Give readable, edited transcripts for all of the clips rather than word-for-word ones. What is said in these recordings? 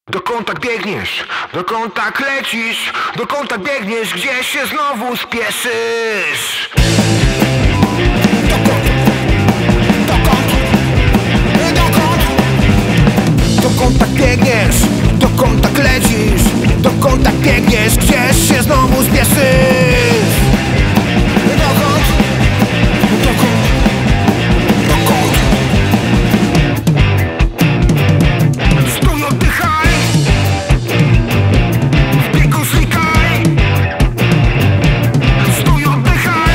Dokąd tak biegniesz? Dokąd tak lecisz? Dokąd tak biegniesz? Gdzie się znowu spieszysz? Dokąd? Dokąd tak biegniesz? Dokąd tak lecisz? Dokąd tak biegniesz? Gdzie się znowu spieszysz? Dokąd? Stój, oddychaj. W biegu znikaj. Stój, oddychaj.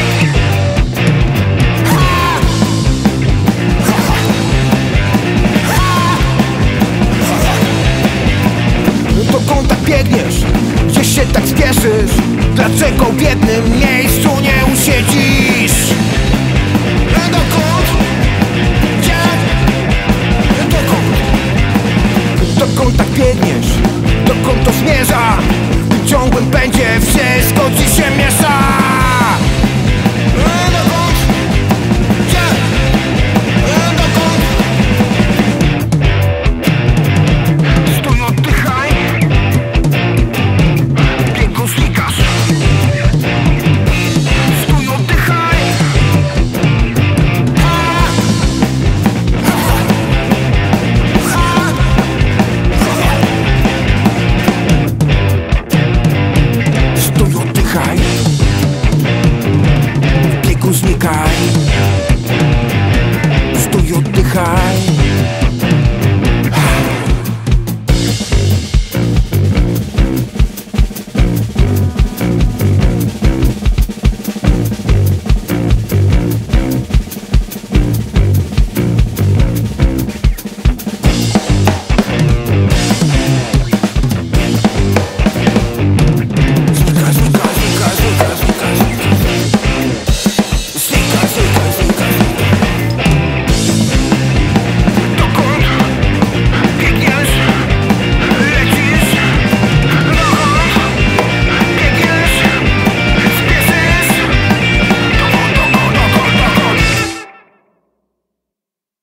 Dokąd tak biegniesz? Gdzie się tak spieszysz? Dlaczego w jednym miejscu nie usiedzisz? Dokąd? Gdzie? Dokąd? Dokąd tak biegniesz? Dokąd to zmierza? W tym ciągłym pędzie wszystko ci się miesza.